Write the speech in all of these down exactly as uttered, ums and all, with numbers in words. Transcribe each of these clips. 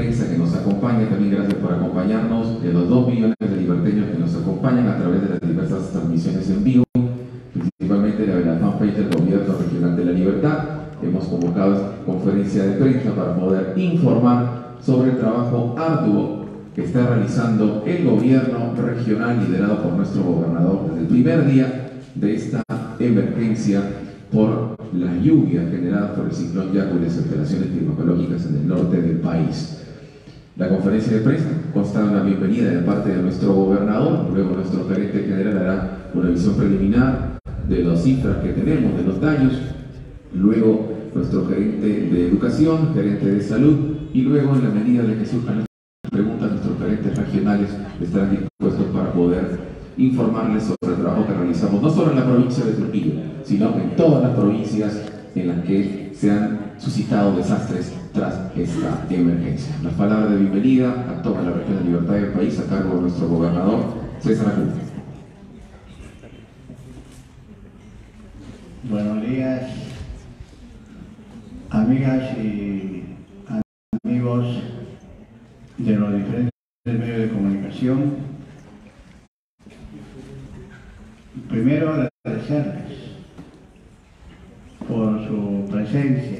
prensa que nos acompaña, también gracias por acompañarnos, de los dos millones de liberteños que nos acompañan a través de las diversas transmisiones en vivo, principalmente la de la fanpage del Gobierno Regional de la Libertad. Hemos convocado esta conferencia de prensa para poder informar sobre el trabajo arduo que está realizando el Gobierno Regional liderado por nuestro gobernador desde el primer día de esta emergencia por las lluvias generadas por el ciclón Yaku y las alteraciones climatológicas en el norte del país. La conferencia de prensa consta de una bienvenida de parte de nuestro gobernador, luego nuestro gerente general hará una visión preliminar de las cifras que tenemos, de los daños, luego nuestro gerente de educación, gerente de salud, y luego en la medida de que surjan preguntas, nuestros gerentes regionales estarán dispuestos para poder informarles sobre el trabajo que realizamos, no solo en la provincia de Trujillo, sino en todas las provincias en las que se han suscitado desastres tras esta emergencia. Las palabras de bienvenida a toda la región de Libertad del país a cargo de nuestro gobernador, César Acuña. Buenos días, amigas y amigos de los diferentes medios de comunicación. Primero, agradecerles por su presencia,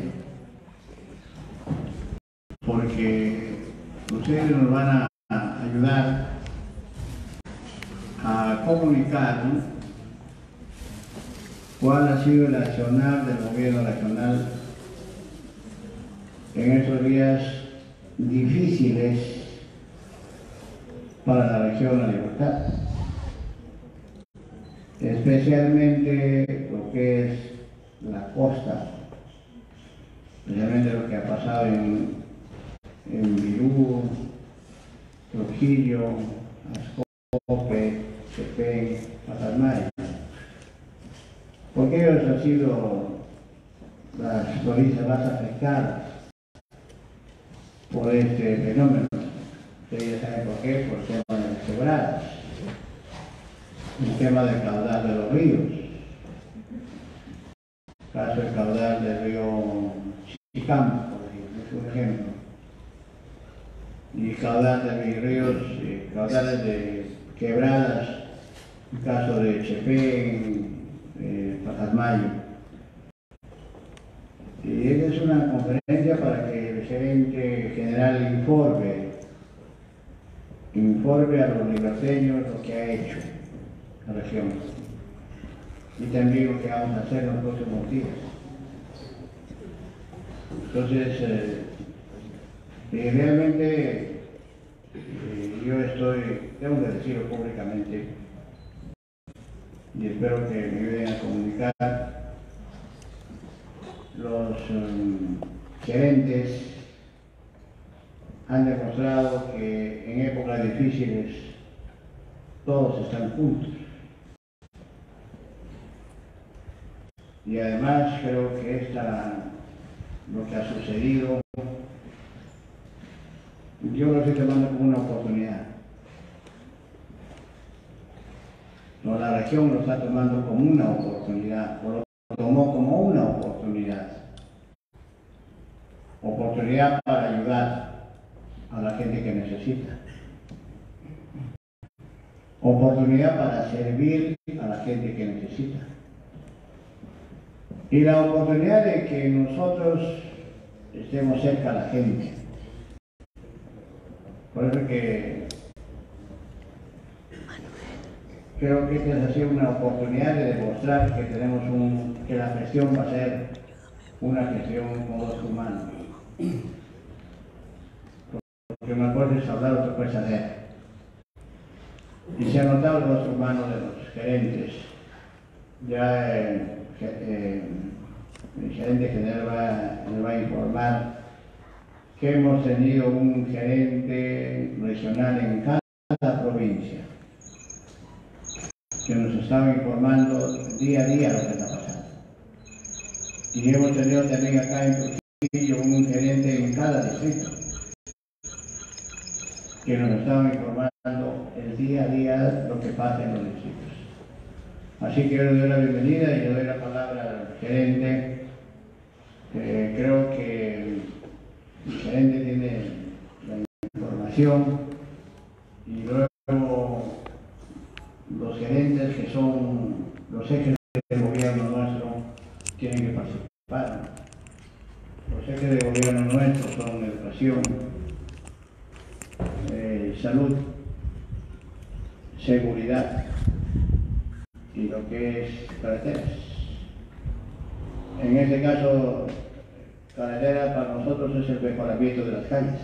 porque ustedes nos van a ayudar a comunicar, ¿no?, cuál ha sido el accionar del gobierno regional en estos días difíciles para la región de la Libertad, especialmente lo que es la costa, especialmente lo que ha pasado en, en Virú, Trujillo, Ascope, Chepén, Pacasmayo, porque ellos han sido las provincias más afectadas por este fenómeno. Ustedes ya saben por qué, por el tema de las quebradas, el tema del caudal de los ríos, el caso del caudal del río Chicama, por ejemplo, es un ejemplo, y caudal de mis ríos, eh, caudales de quebradas, el caso de Chepén, eh, Pacasmayo. Y esta es una conferencia para que el gerente general informe, informe a los liberteños lo que ha hecho la región y también lo que vamos a hacer en los próximos días. Entonces, eh, eh, realmente eh, yo estoy, tengo que decirlo públicamente y espero que me ayuden a comunicar. Los um, gerentes han demostrado que en épocas difíciles todos están juntos. Y además creo que esta, lo que ha sucedido, yo lo estoy tomando como una oportunidad. No, la región lo está tomando como una oportunidad, o lo tomó como una oportunidad. Oportunidad para ayudar a la gente que necesita. Oportunidad para servir a la gente que necesita. Y la oportunidad de que nosotros estemos cerca a la gente. Por eso que creo que esta ha sido una oportunidad de demostrar que tenemos un, que la gestión va a ser una gestión con dos humanos. Porque una cosa es hablar, otra cosa es hacer. Y se ha notado los dos humanos de los gerentes. Ya eh, eh, el gerente general va, le va a informar que hemos tenido un gerente regional en cada provincia que nos estaba informando día a día lo que está pasando. Y hemos tenido también acá en Trujillo un gerente en cada distrito que nos estaba informando el día a día lo que pasa en los distritos. Así que yo le doy la bienvenida y le doy la palabra al gerente. Eh, creo que el gerente tiene la acción, y luego los gerentes que son los ejes del gobierno nuestro tienen que participar. Los ejes de gobierno nuestro son educación, eh, salud, seguridad y lo que es carreteras. En este caso, carretera para nosotros es el mejoramiento de las calles.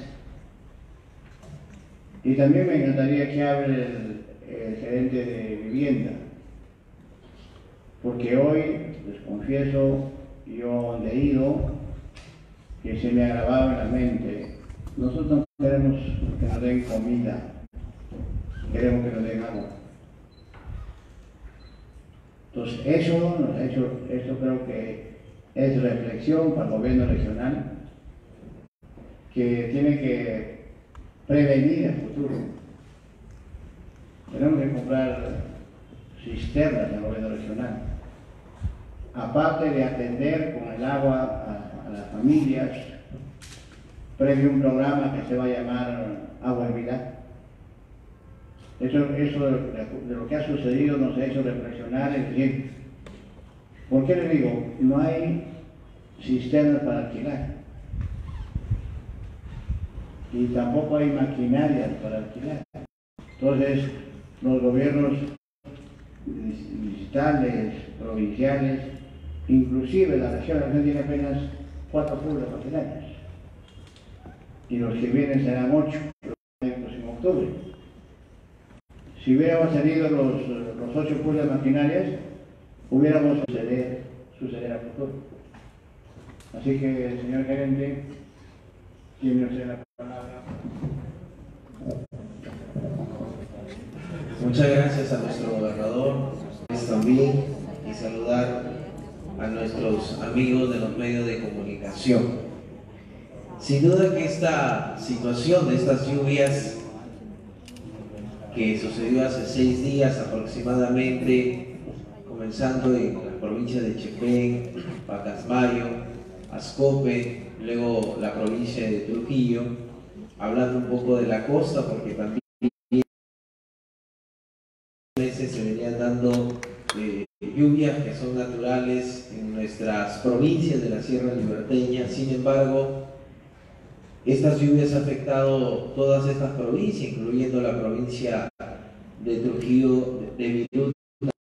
Y también me encantaría que hable el, el gerente de vivienda, porque hoy, les confieso, yo he leído que se me ha grabado en la mente, nosotros queremos que nos den comida, queremos que nos den agua. Entonces eso nos ha hecho, eso creo que es reflexión para el gobierno regional, que tiene que prevenir el futuro. Tenemos que comprar cisternas del gobierno regional, aparte de atender con el agua a, a las familias, previo un programa que se va a llamar Agua en Vida. Eso, eso de lo que ha sucedido nos ha hecho reflexionar, es decir, ¿por qué le digo? No hay cisternas para alquilar y tampoco hay maquinarias para alquilar. Entonces, los gobiernos distritales, provinciales, inclusive la región, la región tiene apenas cuatro pools de maquinarias y los que vienen serán ocho el próximo octubre. Si hubiéramos tenido los, los ocho pools de maquinarias, hubiéramos suceder, suceder a futuro. Así que, señor gerente, tiene usted la palabra. Muchas gracias a nuestro gobernador también, y saludar a nuestros amigos de los medios de comunicación. Sin duda que esta situación de estas lluvias que sucedió hace seis días aproximadamente, comenzando en las provincias de Chepén, Pacasmayo, Ascope, luego la provincia de Trujillo, hablando un poco de la costa, porque también meses se venían dando eh, lluvias que son naturales en nuestras provincias de la Sierra Liberteña. Sin embargo, estas lluvias han afectado todas estas provincias, incluyendo la provincia de Trujillo, de Virú,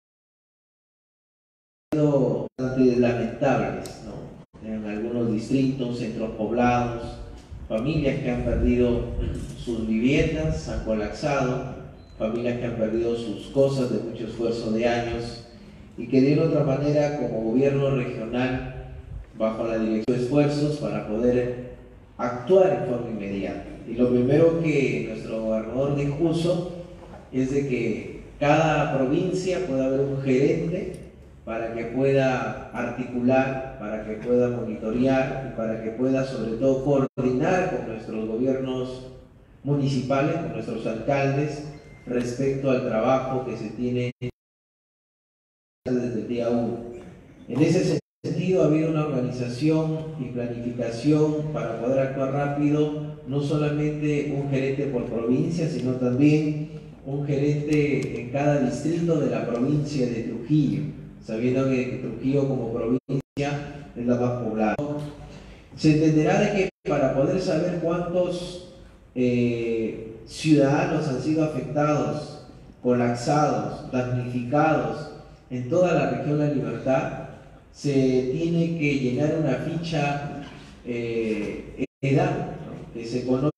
bastante lamentables, ¿no? En algunos distritos, centros poblados, familias que han perdido sus viviendas, han colapsado, familias que han perdido sus cosas de mucho esfuerzo de años, y que de otra manera, como gobierno regional, bajo la dirección de esfuerzos para poder actuar en forma inmediata. Y lo primero que nuestro gobernador dispuso es de que cada provincia pueda haber un gerente para que pueda articular, para que pueda monitorear y para que pueda sobre todo coordinar con nuestros gobiernos municipales, con nuestros alcaldes, respecto al trabajo que se tiene desde el día uno. En ese sentido ha habido una organización y planificación para poder actuar rápido, no solamente un gerente por provincia, sino también un gerente en cada distrito de la provincia de Trujillo, sabiendo que Trujillo como provincia es la más poblada. Se entenderá de que para poder saber cuántos eh, ciudadanos han sido afectados, colapsados, damnificados en toda la región La Libertad, se tiene que llenar una ficha eh, edad, ¿no? Que se conoce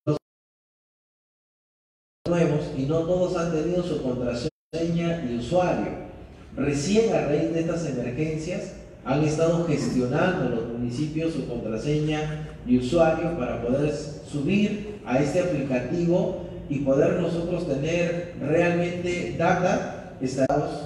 nuevos, y no todos han tenido su contraseña y usuario. Recién a raíz de estas emergencias han estado gestionando los municipios su contraseña y usuario para poder subir a este aplicativo y poder nosotros tener realmente data estados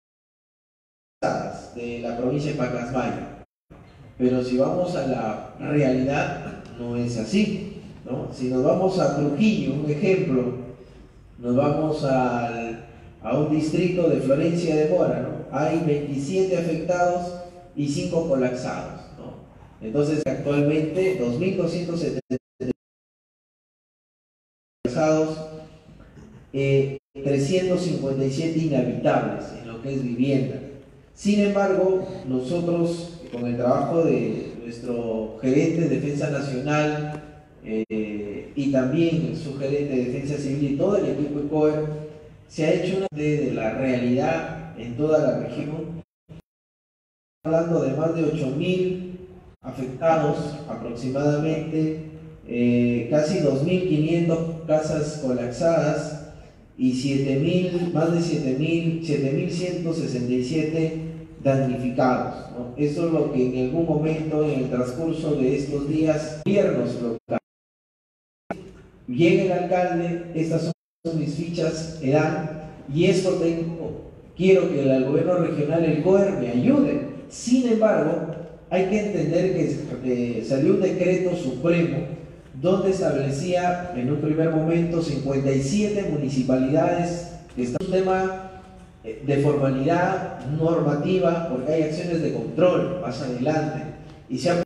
de la provincia de Pacasmayo. Pero si vamos a la realidad, no es así, ¿no? Si nos vamos a Trujillo, un ejemplo, nos vamos al, a un distrito de Florencia de Mora, ¿no? Hay veintisiete afectados y cinco colapsados, ¿no? Entonces actualmente dos mil doscientos setenta eh, trescientos cincuenta y siete inhabitables en lo que es vivienda. Sin embargo, nosotros, con el trabajo de nuestro gerente de Defensa Nacional eh, y también su gerente de Defensa Civil y todo el equipo de COER, se ha hecho una de, de la realidad en toda la región, hablando de más de ocho mil afectados aproximadamente, eh, casi dos mil quinientas casas colapsadas y siete mil, más de siete mil ciento sesenta y siete damnificados, ¿no? Eso es lo que en algún momento en el transcurso de estos días, gobiernos locales, llega el alcalde, estas son mis fichas, me dan, y esto tengo, quiero que el gobierno regional, el COER, me ayude. Sin embargo, hay que entender que eh, salió un decreto supremo donde establecía en un primer momento cincuenta y siete municipalidades, que está un tema de formalidad normativa, porque hay acciones de control más adelante, y se ha